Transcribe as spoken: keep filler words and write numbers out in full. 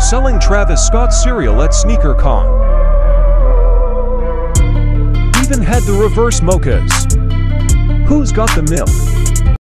Selling Travis Scott cereal at SneakerCon. Even had the reverse mochas. Who's got the milk?